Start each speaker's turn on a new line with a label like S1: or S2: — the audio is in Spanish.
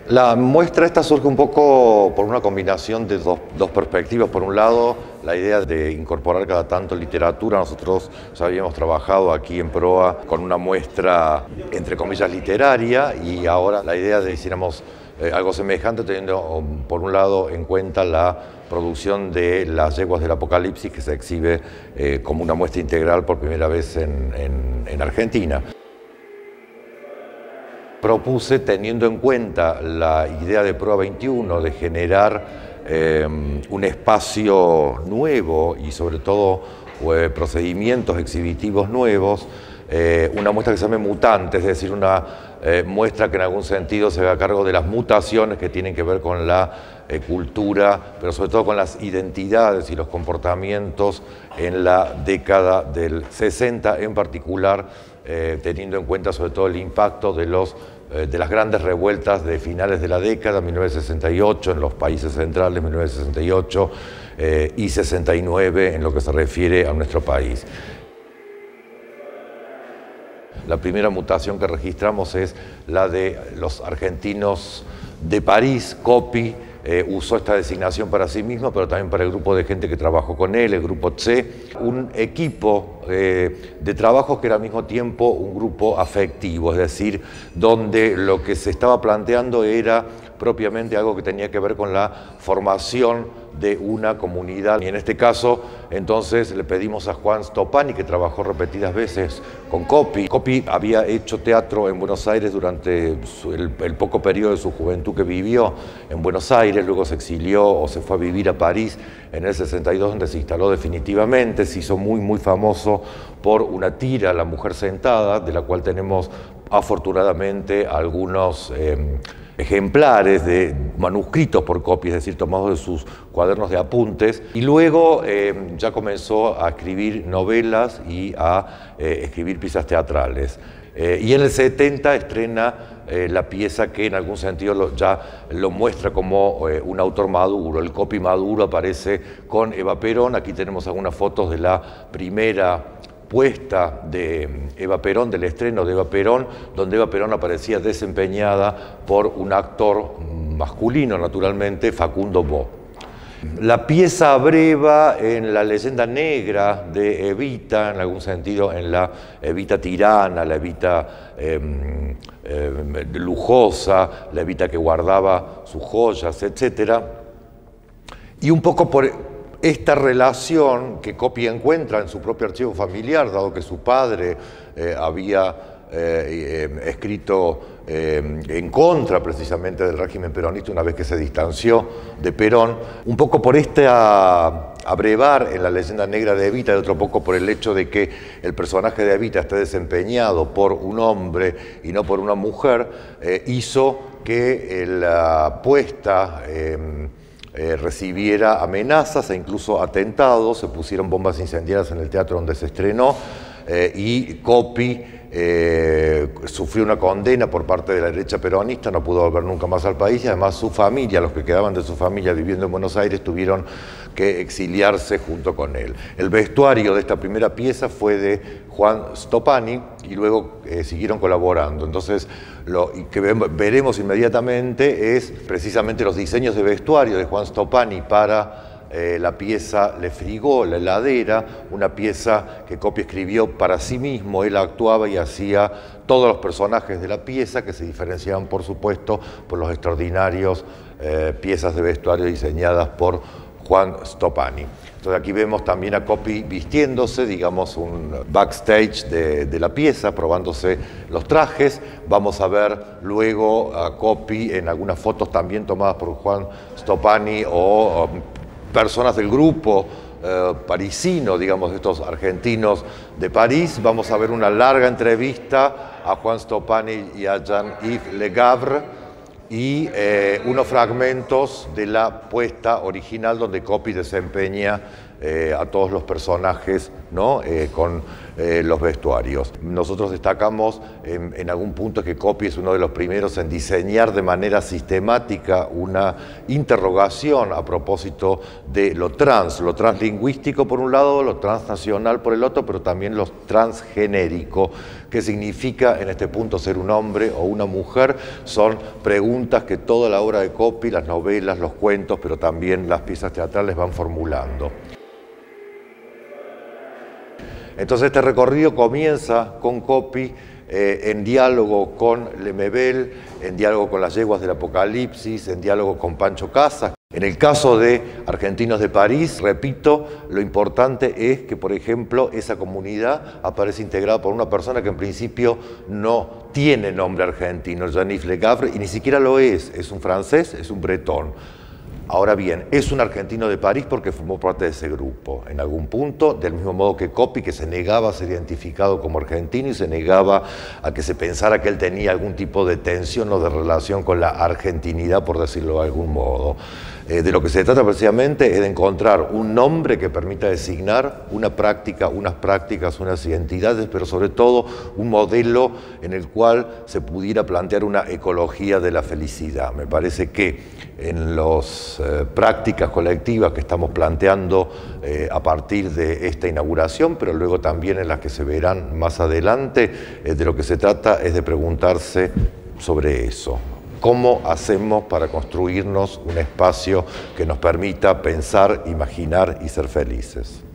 S1: La muestra esta surge un poco por una combinación de dos perspectivas. Por un lado, la idea de incorporar cada tanto literatura. Nosotros ya habíamos trabajado aquí en Proa con una muestra, entre comillas, literaria, y ahora la idea de que hiciéramos algo semejante, teniendo por un lado en cuenta la producción de Las Yeguas del Apocalipsis, que se exhibe como una muestra integral por primera vez en Argentina. Propuse, teniendo en cuenta la idea de Proa 21 de generar un espacio nuevo y sobre todo procedimientos exhibitivos nuevos, una muestra que se llame Mutante, es decir, una muestra que en algún sentido se haga cargo de las mutaciones que tienen que ver con la cultura, pero sobre todo con las identidades y los comportamientos en la década del 60 en particular, teniendo en cuenta sobre todo el impacto de las grandes revueltas de finales de la década, 1968 en los países centrales, 1968 y 69 en lo que se refiere a nuestro país. La primera mutación que registramos es la de los argentinos de París. Coppi usó esta designación para sí mismo, pero también para el grupo de gente que trabajó con él, el grupo C, un equipo de trabajo que era al mismo tiempo un grupo afectivo, es decir, donde lo que se estaba planteando era propiamente algo que tenía que ver con la formación de una comunidad. Y en este caso, entonces, le pedimos a Juan Stoppani, que trabajó repetidas veces con Coppi. Coppi había hecho teatro en Buenos Aires durante el poco periodo de su juventud que vivió en Buenos Aires, luego se exilió o se fue a vivir a París en el 62, donde se instaló definitivamente. Se hizo muy famoso por una tira, La Mujer Sentada, de la cual tenemos afortunadamente algunos ejemplares de manuscritos por Coppi, es decir, tomados de sus cuadernos de apuntes, y luego ya comenzó a escribir novelas y a escribir piezas teatrales. Y en el 70 estrena la pieza que en algún sentido ya lo muestra como un autor maduro. El Coppi maduro aparece con Eva Perón. Aquí tenemos algunas fotos de la primera puesta de Eva Perón, del estreno de Eva Perón, donde Eva Perón aparecía desempeñada por un actor masculino, naturalmente, Facundo Bo. La pieza abreva en la leyenda negra de Evita, en algún sentido en la Evita tirana, la Evita lujosa, la Evita que guardaba sus joyas, etc. Y un poco por esta relación que Coppi encuentra en su propio archivo familiar, dado que su padre había escrito en contra precisamente del régimen peronista una vez que se distanció de Perón, un poco por abrevar en la leyenda negra de Evita, y otro poco por el hecho de que el personaje de Evita esté desempeñado por un hombre y no por una mujer, hizo que la puesta recibiera amenazas e incluso atentados. Se pusieron bombas incendiarias en el teatro donde se estrenó, y Coppi sufrió una condena por parte de la derecha peronista, no pudo volver nunca más al país, y además su familia, los que quedaban de su familia viviendo en Buenos Aires, tuvieron que exiliarse junto con él. El vestuario de esta primera pieza fue de Juan Stoppani y luego siguieron colaborando. Entonces, lo que veremos inmediatamente es precisamente los diseños de vestuario de Juan Stoppani para la pieza Le Frigo, La Heladera, una pieza que Coppi escribió para sí mismo. Él actuaba y hacía todos los personajes de la pieza, que se diferenciaban, por supuesto, por los extraordinarios piezas de vestuario diseñadas por Juan Stoppani. Entonces aquí vemos también a Coppi vistiéndose, digamos, un backstage de la pieza, probándose los trajes. Vamos a ver luego a Coppi en algunas fotos también tomadas por Juan Stoppani o personas del grupo parisino, digamos, estos argentinos de París. Vamos a ver una larga entrevista a Juan Stoppani y a Jean-Yves Le Gavre, y unos fragmentos de la puesta original donde Coppi desempeña a todos los personajes, ¿no? Con los vestuarios. Nosotros destacamos en algún punto que Coppi es uno de los primeros en diseñar de manera sistemática una interrogación a propósito de lo translingüístico por un lado, lo transnacional por el otro, pero también lo transgenérico. ¿Qué significa en este punto ser un hombre o una mujer? Son preguntas que toda la obra de Coppi, las novelas, los cuentos, pero también las piezas teatrales van formulando. Entonces este recorrido comienza con Coppi en diálogo con Lemebel, en diálogo con las yeguas del Apocalipsis, en diálogo con Pancho Casas. En el caso de Argentinos de París, repito, lo importante es que, por ejemplo, esa comunidad aparece integrada por una persona que en principio no tiene nombre argentino, Jean-Yves Le Gavre, y ni siquiera lo es un francés, es un bretón. Ahora bien, es un argentino de París porque formó parte de ese grupo, en algún punto, del mismo modo que Coppi, que se negaba a ser identificado como argentino y se negaba a que se pensara que él tenía algún tipo de tensión o de relación con la argentinidad, por decirlo de algún modo. De lo que se trata precisamente es de encontrar un nombre que permita designar una práctica, unas prácticas, unas identidades, pero sobre todo un modelo en el cual se pudiera plantear una ecología de la felicidad. Me parece que en las prácticas colectivas que estamos planteando a partir de esta inauguración, pero luego también en las que se verán más adelante, de lo que se trata es de preguntarse sobre eso. ¿Cómo hacemos para construirnos un espacio que nos permita pensar, imaginar y ser felices?